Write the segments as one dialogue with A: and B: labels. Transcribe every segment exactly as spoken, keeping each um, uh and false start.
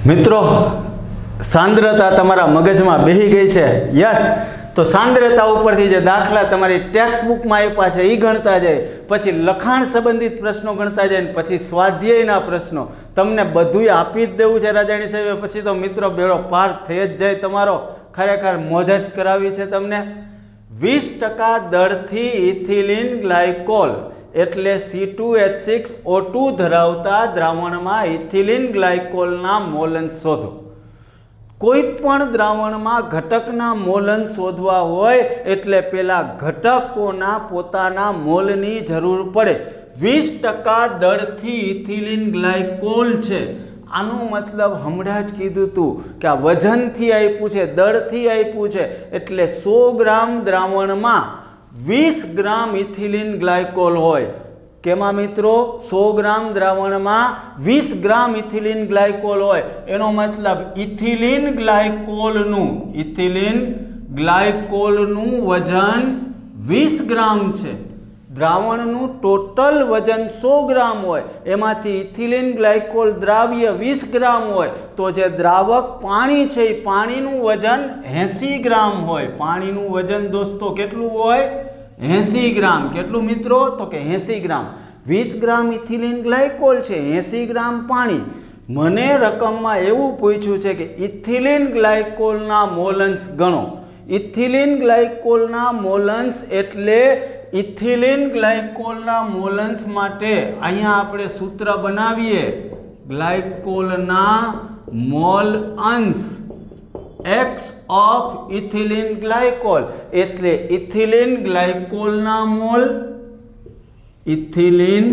A: મિત્રો सांद्रता तमारा मगज में बेही गई है। यस, तो सांद्रता उपर थी जे दाखला तमारी टेक्स्ट बुक में आप्या छे ई गणता जाए, पछी लखाण संबंधित प्रश्नों गणता जाए, पछी स्वाध्यायना प्रश्नों तमने बधुंय आपी ज देवुं छे राजाणी साहेब। पछी तो मित्रों बेड़ो पार थई ज जाए तमारो। खरेखर मोज ज करावी छे तमने। वीस टका दरथी इथिलीन ग्लायकोल एटले C two H six O two धरावता द्रावण में इथिलीन ग्लायकोलना मोलन शोधो। कोईपण द्रावण में घटकना मोलन शोधवा होय एटले पेला घटकोना पोताना मोलनी जरूर पड़े। वीस टका दरथी इथिलीन ग्लायकोल छे, आनो मतलब हमणां ज कीधुं तू कि आ वजन थी आप्युं छे, दर थी आप्युं छे, एटले सौ ग्राम द्रावण में वीस ग्राम इथिलीन ग्लायकोल होय। केमा मित्रों सौ ग्राम द्रावण में वीस ग्राम इथिलीन ग्लायकोल होय। एनो मतलब इथिलीन ग्लायकोलनु इथिलीन ग्लायकोलनु वजन वीस ग्राम छे। द्रावणनु टोटल वजन सौ ग्राम होय, एमांथी इथिलीन ग्लायकोल द्राव्य वीस ग्राम होय तो जे द्रावक पाणी छे पाणीनु वजन एंसी ग्राम होय। पाणीनु वजन दोस्तों केटलुं होय? एंसी ग्राम। केटलुं मित्रों? तो के एंसी ग्राम। वीस ग्राम इथिलीन ग्लायकोल छे, एंसी ग्राम पाणी। मने रकम में एवुं पूछ्युं छे कि इथिलीन ग्लायकोलना मोलन्स गणो। इथिलीन ग्लायकोलना मोलन्स एटले इथिलीन ग्लायकोलना मोलन्स माटे अहींया आपणे सूत्र बनावीए। ग्लायकोलना मोल अंश एक्स ऑफ इथिलीन ग्लायकोल एटले इथिलीन ग्लायकोलना मोल इथिलीन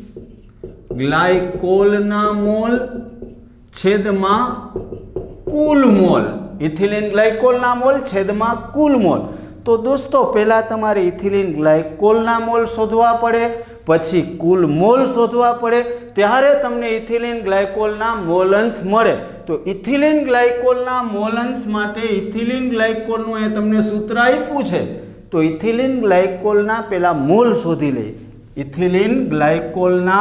A: ग्लायकोलना मोल छेदमा कुल मोल। इथिलीन ग्लायकोलना मोल छेदमा कुल मोल। तो दोस्तों पहला तमारे इथिलीन ग्लायकोलना मोल शोधवा पड़े, पछी कुल मोल शोधवा पड़े, त्यारे तमने इथिलीन ग्लायकोलना मोलन्स मळे। तो इथिलीन ग्लायकोलना मोलन्स माटे इथिलीन ग्लायकोलनुं ए तमने सूत्र आप्युं छे। तो इथिलीन ग्लायकोलना पेला मोल शोधी लઈએ। इथिलीन ग्लायकोलना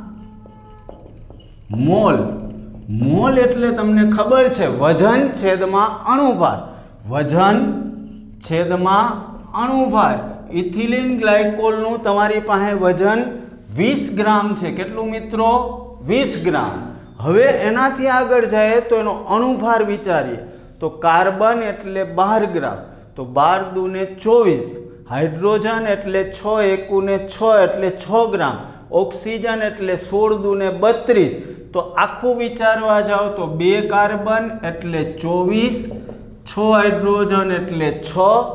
A: मोल, मोल एटले तमने खबर छे वजन छेदमा अणुभार। वजन छेदमा अणुभार। इथिलीन ग्लायकोलनुं तमारी पासे वजन वीस ग्राम छे। केटलुं मित्रों? वीस ग्राम। हवे एनाथी आगळ जाए तो एनो अणुभार विचारीए। तो कार्बन एटले बार ग्राम, तो बार दूने चौवीस। हाइड्रोजन एटले छ एकू ने छ एटले छ ग्राम। ऑक्सीजन एटले सोल दूने बत्रीस। तो आखू विचारवा जाओ तो बे कार्बन एटले चौवीस, छ हाइड्रोजन एटले छ,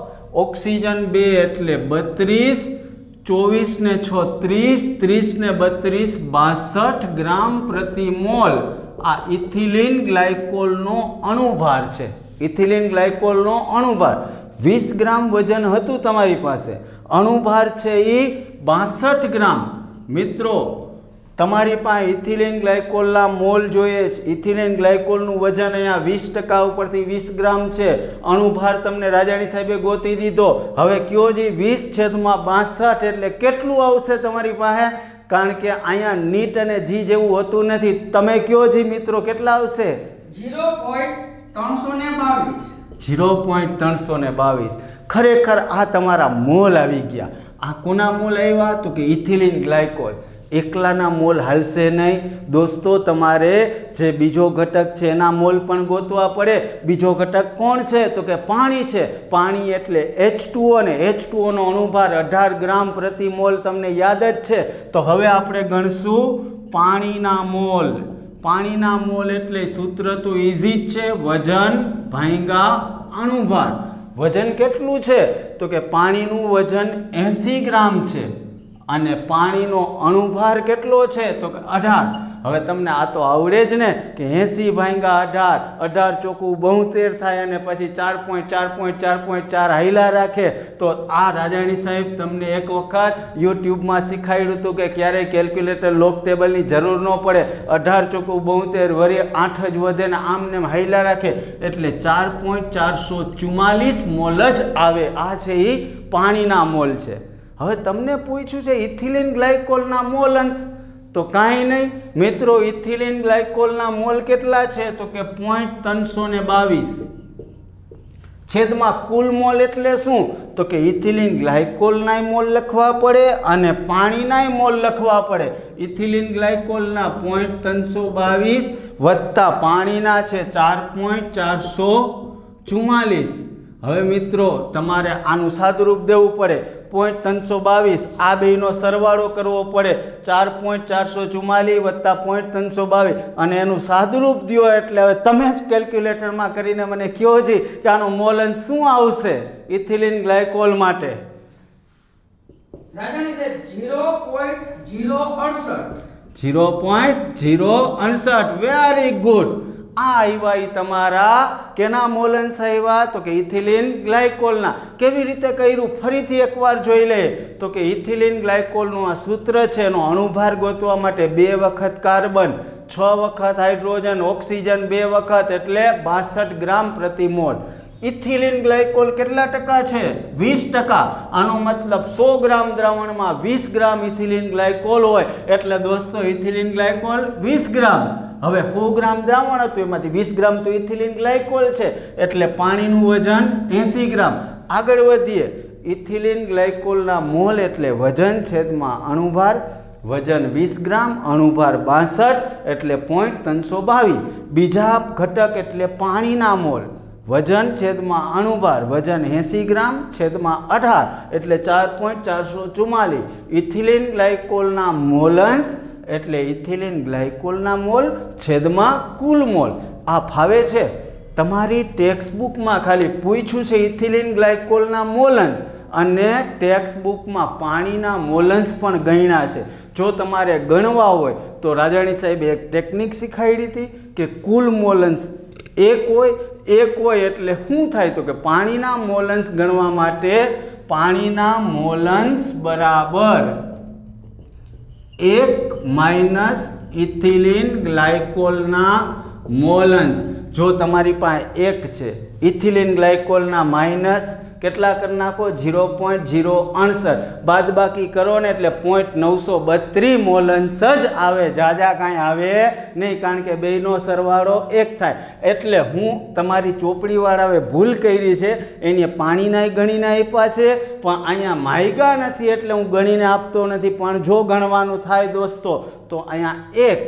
A: ऑक्सीजन बे एटले बत्रीस, चौवीस ने छ त्रीस, त्रीस ने बत्रीस बासठ ग्राम प्रति मोल आ इथिलीन ग्लायकोलनो अणुभार छे। इथिलीन ग्लायकोलनो अणुभार वीस ग्राम वजन हतुं तमारी पासे, अणुभार छे ई बासठ ग्राम। मित्रों तमारी पासे इथिलीन ग्लायकोलना मोल जोईए। इथिलीन ग्लायकोलनुं वजन अहींया वीस टका उपरथी वीस ग्राम छे। अणुभार तमने राजाणी साहेबे गोती दीधो। हवे कयो जी वीस छेदमां बासठ एटले केटलुं आवशे तमारी पासे? कारण के अहींया नीट अने जी जेवुं होतुं नथी। तमे कयो जी मित्रों केटला आवशे? जीरो पॉइंट त्रणसो ने बावीस। जीरो पॉइंट त्रणसो ने बावीस। खरेखर आ तमारा मोल आवी गया। आ कोना मोल आव्या? तो कि इथिलीन ग्लायकोल। एकलाना मोल हालशे नहीं दोस्तों, तमारे जे बीजो घटक छे एना मोल पण गोतवा पड़े। बीजो घटक कोण छे? तो कि पाणी छे। पाणी एटले एच टू ओ ने एच टू ओ नो अणुभार अठार ग्राम प्रति मोल तमने याद ज छे। तो हवे आपणे गणशुं पाणीना मोल। पाणीना मोल एटले सूत्र तो इजी ज छे, वजन भांगा अणुभार। वजन केटलुं छे? तो कि पाणीनुं वजन एंसी ग्राम छे अने पाणीनो अणुभार केटलो छे? तो कि अठार। हवे तमने आ तो आवड़े ज ने कि एंसी भांगा अठार, अठार चोकू बोतेर थाय अने पछी चार पॉइंट चार पॉइंट चार पॉइंट चार हाईला राखे। तो आ राजाणी साहेब तमने एक वखत यूट्यूब में शीखाड्युं हतुं कि क्यारे केल्क्युलेटर लॉग टेबल की जरूर न पड़े। अठार चोकू बोतेर वरी आठ ज वधे ने आम ने हाईला राखे एटले चार पॉइंट चार सौ चुम्मालीस मोल ज आवे। आ छे ई पाणीना मोल छे। हवे तमने पूछ्युं छे इथिलीन ग्लायकोलना मोल अंश। તો કાંઈ નહીં મિત્રો, ઇથિલિન ગ્લાયકોલના મોલ કેટલા છે તો કે પોઈન્ટ ત્રણસો ને બાવીસ છેદમાં કુલ મોલ એટલે શું તો કે ઇથિલિન ગ્લાયકોલના મોલ લખવા પડે અને પાણીના મોલ લખવા પડે. ઇથિલિન ગ્લાયકોલના પોઈન્ટ ત્રણસો બાવીસ વત્તા પાણીના છે ચાર પોઈન્ટ ચારસો ચુમ્માલીસ. હવે મિત્રો તમારે આનું સાદુરૂપ દેવું પડે. પોઈન્ટ ત્રણસો બાવીસ આ બેનો સરવાળો કરવો પડે. ચાર પોઈન્ટ ચારસો ચુમ્માલીસ વત્તા પોઈન્ટ ત્રણસો બાવીસ અને એનું સાદુરૂપ દો એટલે હવે તમે જ કેલ્ક્યુલેટરમાં કરીને મને કહો છે કે આનો મોલ અંશ શું આવશે ઇથિલિન ગ્લાયકોલ માટે.
B: રાજાની સાહેબ ઝીરો પોઈન્ટ ઝીરો અડસઠ
A: ઝીરો પોઈન્ટ ઝીરો અડસઠ. Very good. આ આવ્યા તમારા કેના મોલ અંશ આવ્યા તો કે ઇથિલિન ગ્લાયકોલના. કેવી રીતે કર્યું ફરીથી એકવાર જોઈ લઈએ તો કે ઇથિલિન ગ્લાયકોલનું આ સૂત્ર છે એનો અણુભાર ગોતવા માટે બે વખત કાર્બન, છ વખત હાઇડ્રોજન, ઓક્સિજન બે વખત એટલે બાસઠ ગ્રામ પ્રતિ મોલ. ઇથિલિન ગ્લાયકોલ કેટલા ટકા છે વીસ ટકા. આનો મતલબ સો ગ્રામ દ્રાવણમાં વીસ ગ્રામ ઇથિલિન ગ્લાયકોલ હોય એટલે દોસ્તો ઇથિલિન ગ્લાયકોલ વીસ ગ્રામ. હવે સો ગ્રામ દ્રાવણ હતું એમાંથી વીસ ગ્રામ તો ઇથિલિન ગ્લાયકોલ છે એટલે પાણીનું વજન એંસી ગ્રામ. આગળ વધીએ. ઇથિલિન ગ્લાયકોલના મોલ એટલે વજન છેદમાં અણુભાર. વજન વીસ ગ્રામ, અણુભાર બાસઠ એટલે પોઈન્ટ ત્રણસો બાવીસ. બીજા ઘટક એટલે પાણીના મોલ. વજન છેદમાં અણુભાર, વજન એંસી ગ્રામ છેદમાં અઢાર એટલે ચાર પોઈન્ટ ચારસો ચુમ્માલીસ. ઇથિલિન ગ્લાયકોલના મોલંશ એટલે ઇથિલિન ગ્લાયકોલના મોલ છેદમાં કુલ મોલ. આ ફાવે છે તમારી ટેક્સ્ટ બુકમાં ખાલી પૂછ્યું છે ઇથિલિન ગ્લાયકોલના મોલંશ અને ટેક્સ્ટ બુકમાં પાણીના મોલંશ પણ ગણ્યા છે. જો તમારે ગણવા હોય તો રાજાણી સાહેબે એક ટેકનિક શીખવાડી હતી કે કુલ મોલંશ એક હોય. એક હોય એટલે શું થાય તો કે પાણીના મોલંશ ગણવા માટે પાણીના મોલંશ બરાબર એક માઇનસ ઇથિલિન ગ્લાયકોલના મોલંશ. જો તમારી પાસે એક છે ઇથિલિન ગ્લાયકોલના માઇનસ કેટલા કરી નાખો ઝીરો પોઈન્ટ ઝીરો અડસઠ બાદ બાકી કરો ને એટલે પોઈન્ટ નવસો બત્રીસ મોલંશ જ આવે. જાજા કાંઈ આવે નહીં કારણ કે બેનો સરવાળો એક થાય. એટલે હું તમારી ચોપડીવાળાએ ભૂલ કરી છે એને પાણીના ગણીને આપ્યા છે પણ અહીંયા માયગા નથી એટલે હું ગણીને આપતો નથી. પણ જો ગણવાનું થાય દોસ્તો તો અહીંયા એક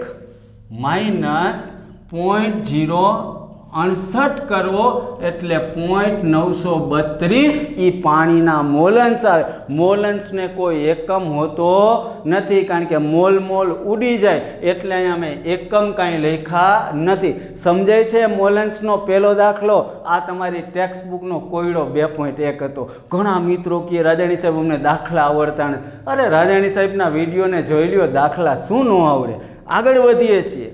A: માઇનસ પોઈન્ટ ઝીરો અડસઠ કરવો એટલે પોઈન્ટ નવસો બત્રીસ એ પાણીના મોલંશ આવે. મોલંશને કોઈ એકમ હોતો નથી કારણ કે મોલ મોલ ઉડી જાય એટલે અહીંયા મેં એકમ કાંઈ લખ્યા નથી. સમજાય છે મોલંશનો પહેલો દાખલો આ તમારી ટેક્સ્ટ બુકનો કોયડો બે પોઈન્ટ એક હતો. ઘણા મિત્રો કહે રાજાણી સાહેબ અમને દાખલા આવડતા નથી. અરે રાજાણી સાહેબના વિડીયોને જોઈ લ્યો દાખલા શું ન આવડે. આગળ વધીએ છીએ.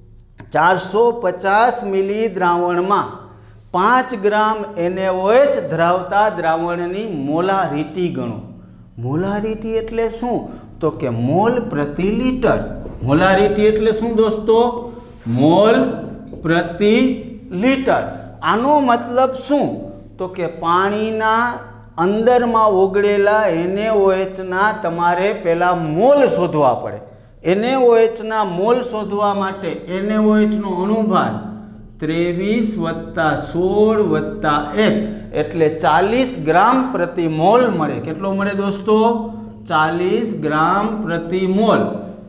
A: ચારસો પચાસ મિલી દ્રાવણમાં પાંચ ગ્રામ એનએઓએચ ધરાવતા દ્રાવણની મોલારિટી ગણો. મોલારિટી એટલે શું તો કે મોલ પ્રતિ લીટર. મોલારિટી એટલે શું દોસ્તો મોલ પ્રતિ લીટર. આનો મતલબ શું તો કે પાણીના અંદરમાં ઓગળેલા એનએઓએચના તમારે પહેલા મોલ શોધવા પડે. એનએઓએચના મોલ શોધવા માટે એનએઓએચનો અણુભાર ત્રેવીસ વત્તા સોળ વત્તા એક એટલે ચાલીસ ગ્રામ પ્રતિ મોલ મળે. કેટલો મળે દોસ્તો ચાલીસ ગ્રામ પ્રતિ મોલ.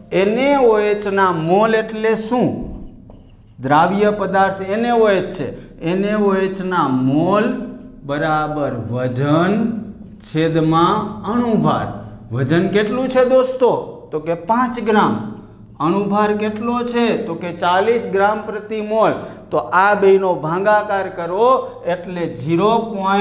A: એનએઓએચના મોલ એટલે શું દ્રાવ્ય પદાર્થ એનએઓએચ છે. એનએઓએચના મોલ બરાબર વજન છેદમાં અણુભાર. વજન કેટલું છે દોસ્તો તો કે પાંચ ગ્રામ. અણુભાર કેટલો છે તો કે ચાલીસ ગ્રામ પ્રતિ મોલ. તો આ બેનો ભાગાકાર કરો એટલે ઝીરો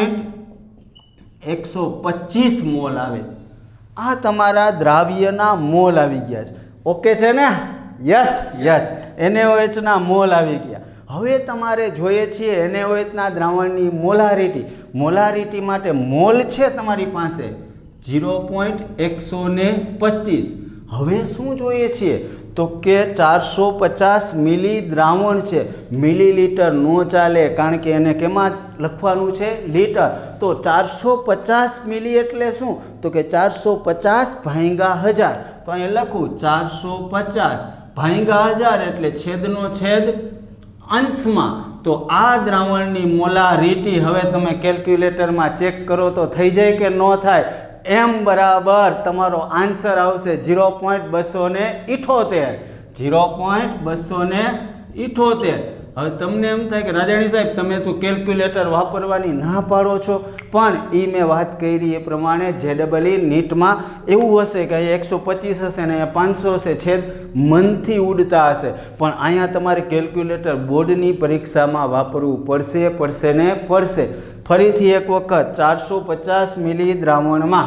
A: પોઈન્ટ એકસો પચીસ મોલ આવે. આ તમારા દ્રાવ્યના મોલ આવી ગયા છે. ઓકે છે ને? યસ યસ એનએઓએચના મોલ આવી ગયા. હવે તમારે જોઈએ છીએ એનએઓએચના દ્રાવણની મોલારિટી. મોલારિટી માટે મોલ છે તમારી પાસે ઝીરો પોઈન્ટ એકસો ને પચીસ. હવે શું જોઈએ છીએ તો કે ચારસો પચાસ મિલી દ્રાવણ છે. મિલીલીટર નો ચાલે, કારણ કે એને કેમાં લખવાનું છે? લીટર. તો ચારસો પચાસ મિલી એટલે શું? તો કે ચારસો પચાસ ભાંગા હજાર. તો અહીંયા લખું ચારસો પચાસ ભાંગા હજાર એટલે છેદનો છેદ અંશમાં. તો આ દ્રાવણની મોલારિટી હવે તમે કેલ્ક્યુલેટરમાં ચેક કરો તો થઈ જાય કે ન થાય? એમ બરાબર તમારો આન્સર આવશે ઝીરો પોઈન્ટ બસો ને ઇઠોતેર. ઝીરો પોઈન્ટ બસો ને ઇઠોતેર. હવે તમને એમ થાય કે રાજાણી સાહેબ તમે તો કેલ્ક્યુલેટર વાપરવાની ના પાડો છો, પણ એ મેં વાત કરી એ પ્રમાણે જે ડબલ ઈ નીટમાં એવું હશે કે અહીંયા એકસો પચીસ હશે ને અહીંયા પાંચસો હશે, છેદ મનથી ઉડતા હશે, પણ અહીંયા તમારે કેલ્ક્યુલેટર બોર્ડની પરીક્ષામાં વાપરવું પડશે પડશે ને પડશે. ફરીથી એક વખત ચારસો પચાસ મિલી દ્રાવણમાં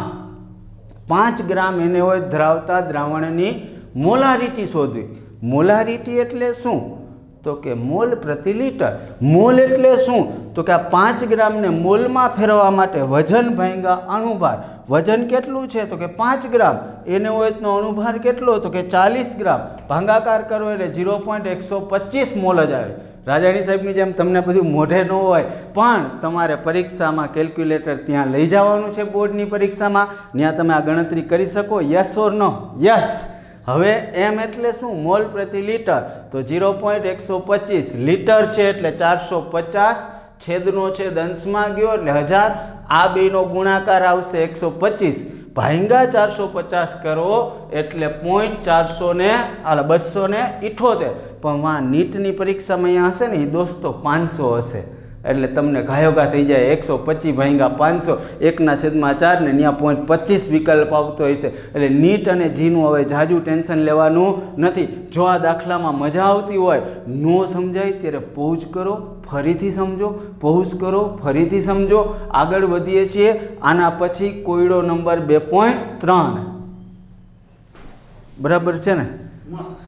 A: પાંચ ગ્રામ એને હોય ધરાવતા દ્રાવણની મોલારિટી શોધવી. મોલારિટી એટલે શું? તો કે મોલ પ્રતિ લીટર. મોલ એટલે શું? તો કે આ પાંચ ગ્રામને મોલમાં ફેરવવા માટે વજન ભાંગા અણુભાર. વજન કેટલું છે? તો કે પાંચ ગ્રામ. એને હોય તો અણુભાર કેટલો? તો કે ચાલીસ ગ્રામ. ભાંગાકાર કરો એટલે ઝીરો પોઈન્ટ એકસો પચીસ મોલ જ આવે. રાજાણી સાહેબની જેમ તમને બધું મોઢે ન હોય, પણ તમારે પરીક્ષામાં કેલ્ક્યુલેટર ત્યાં લઈ જવાનું છે બોર્ડની પરીક્ષામાં, ત્યાં તમે આ ગણતરી કરી શકો. Yes or no? યસ. હવે એમ એટલે શું? મોલ પ્રતિ લીટર. તો ઝીરો પોઈન્ટ એકસો પચીસ લીટર છે એટલે ચારસો પચાસ, છેદનો છેદ અંશમાં ગયો એટલે હજાર. આ બેનો ગુણાકાર આવશે એકસો પચીસ ભાંગા ચારસો પચાસ કરો એટલે પોઈન્ટ ચારસો ને આ બસો ને ઇઠોતેર. પણ આ નીટની પરીક્ષામાં અહીંયા હશે ને એ દોસ્તો પાંચસો હશે, એટલે તમને ઘાયોગા થઈ જાય. એકસો પચીસ ભાંગા પાંચસો, એકના છેદમાં ચાર ને ત્યાં પોઈન્ટ પચીસ વિકલ્પ આવતો હશે. એટલે નીટ અને જીનું હવે જાજુ ટેન્શન લેવાનું નથી. જો આ દાખલામાં મજા આવતી હોય, નો સમજાય ત્યારે પૌઝ કરો, ફરીથી સમજો, પૌઝ કરો, ફરીથી સમજો. આગળ વધીએ છીએ. આના પછી કોયડો નંબર બે પોઈન્ટ ત્રણ. બરાબર છે ને?